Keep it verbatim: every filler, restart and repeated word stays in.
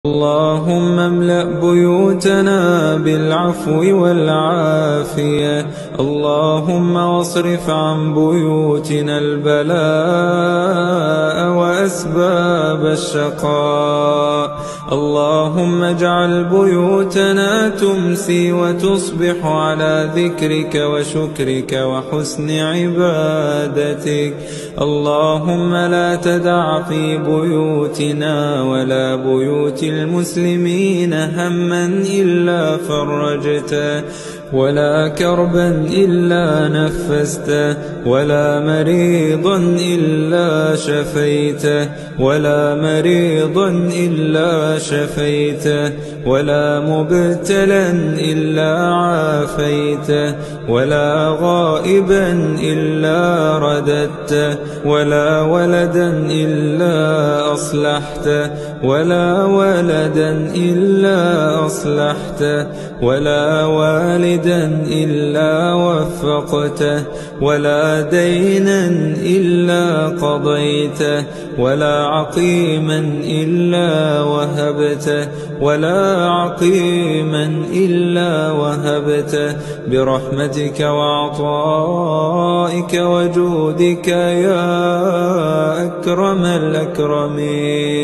اللهم املأ بيوتنا بالعفو والعافية. اللهم واصرف عن بيوتنا البلاء وأسباب الشقاء. اللهم اجعل بيوتنا تمسي وتصبح على ذكرك وشكرك وحسن عبادتك. اللهم لا تدع في بيوتنا ولا بيوت المسلمين هما إلا فرجته، ولا كربا إلا نفسته، ولا مريضا إلا شفيته، ولا مريضا إلا شفيته، ولا مبتلا إلا عافيته، ولا غائبا إلا رددته، ولا ولدا إلا أصلحته، ولا ولدا إلا أصلحته، ولا والدا إلا وفقته، ولا دينا إلا قضيته، ولا عقيما إلا وهبته، ولا عقيما إلا وهبته، برحمتك وعطائك وجودك يا أكرم الأكرمين.